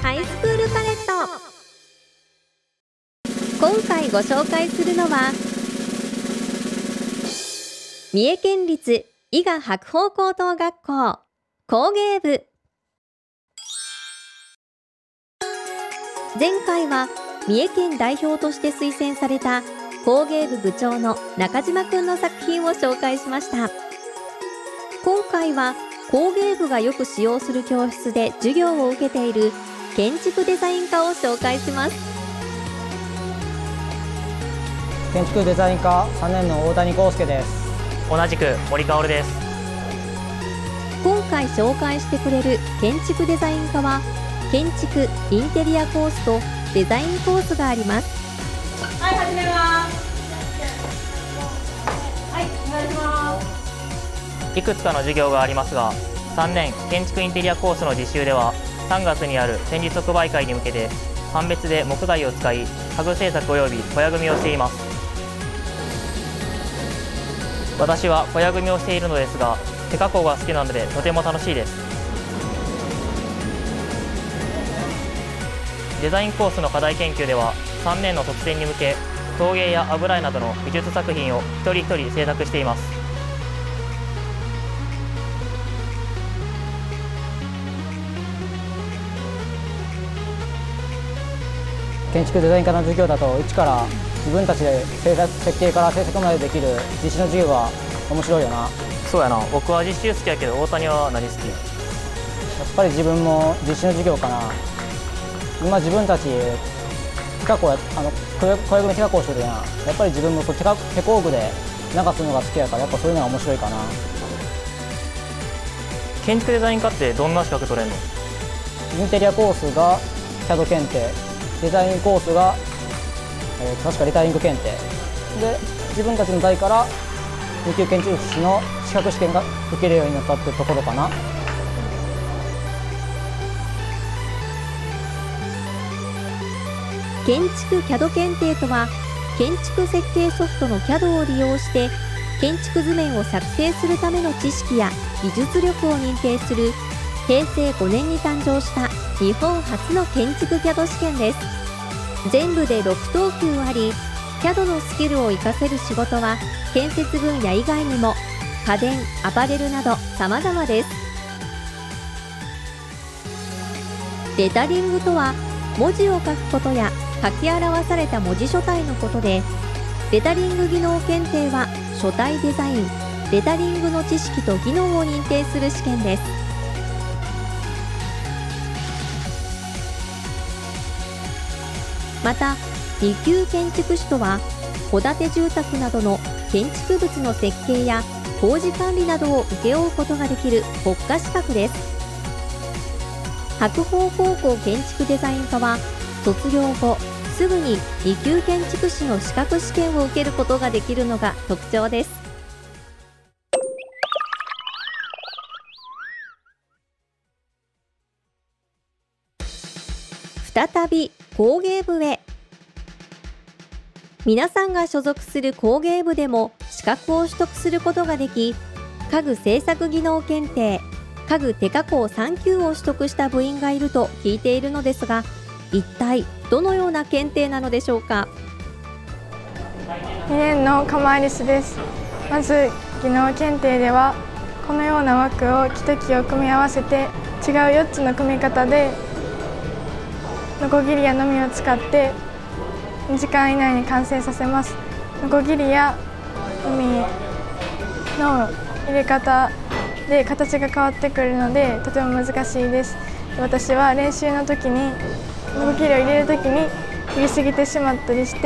ハイスクールカレット。今回ご紹介するのは三重県立伊賀白鳳高等学校工芸部。前回は三重県代表として推薦された工芸部部長の中島くんの作品を紹介しました。今回は工芸部がよく使用する教室で授業を受けている建築デザイン科を紹介します。 建築デザイン科3年の大谷康介です。 同じく森香織です。 今回紹介してくれる建築デザイン科は建築インテリアコースとデザインコースがあります。 はい、始めます。はい、お願いします。 いくつかの授業がありますが、3年建築インテリアコースの実習では3月にある戦時即売会に向けて判別で木材を使い家具製作及び小屋組みをしています。私は小屋組みをしているのですが、手加工が好きなのでとても楽しいです。デザインコースの課題研究では3年の卒展に向け陶芸や油絵などの美術作品を一人一人制作しています。 建築デザイン科の授業だと一から自分たちで設計から制作までできる実習の授業が面白いよな。 そうやな、僕は実習好きやけど大谷は何好き？ やっぱり自分も実習の授業かな。今自分たち手加工小屋組み手加工してるやん。やっぱり自分も手工具でなんかするのが好きやから、やっぱそういうのが面白いかな。 建築デザイン科ってどんな資格取れんの？ インテリアコースが CAD 検定、デザインコースが、確かレタリング検定で、自分たちの代から2級建築士の資格試験が受けるようになったってところかな。 建築 CAD 検定とは、建築設計ソフトの CAD を利用して建築図面を作成するための知識や技術力を認定する平成5年に誕生した日本初の建築 CAD 試験です。全部で6等級あり、CAD のスキルを活かせる仕事は建設分野以外にも家電、アパレルなど様々です。レタリングとは、文字を書くことや書き表された文字書体のことで、レタリング技能検定は書体デザイン、レタリングの知識と技能を認定する試験です。また、2級建築士とは、戸建て住宅などの建築物の設計や工事管理などを請け負うことができる国家資格です。白鳳高校建築デザイン科は、卒業後すぐに2級建築士の資格試験を受けることができるのが特徴です。再び工芸部へ。皆さんが所属する工芸部でも資格を取得することができ、家具製作技能検定、家具手加工3級を取得した部員がいると聞いているのですが、一体どのような検定なのでしょうか。 2年の釜アリスです。まず技能検定では、このような枠を木と木を組み合わせて違う4つの組み方でノコギリやのみを使って2時間以内に完成させます。ノコギリやのみの入れ方で形が変わってくるのでとても難しいです。私は練習の時にノコギリを入れる時に切りすぎてしまったりして、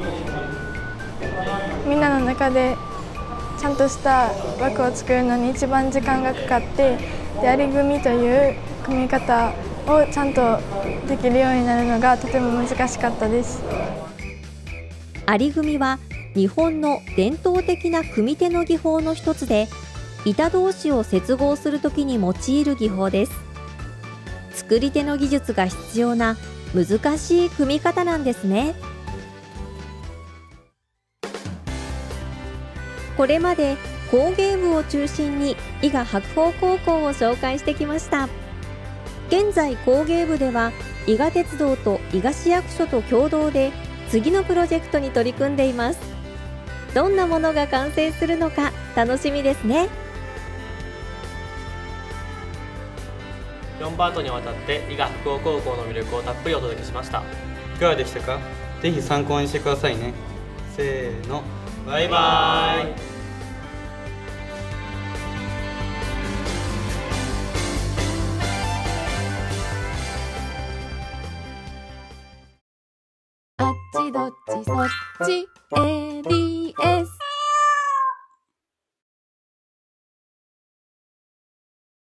みんなの中でちゃんとした枠を作るのに一番時間がかかって、でアリ組みという組み方をちゃんとできるようになるのがとても難しかったです。 アリ組みは日本の伝統的な組み手の技法の一つで、板同士を接合するときに用いる技法です。作り手の技術が必要な難しい組み方なんですね。これまで工芸部を中心に伊賀白鳳高校を紹介してきました。現在工芸部では伊賀鉄道と伊賀市役所と共同で次のプロジェクトに取り組んでいます。どんなものが完成するのか楽しみですね。 4パートにわたって伊賀福岡高校の魅力をたっぷりお届けしました。 いかがでしたか？ぜひ参考にしてくださいね。せーの、 バイバーイ。 あっちどっちそっち ADS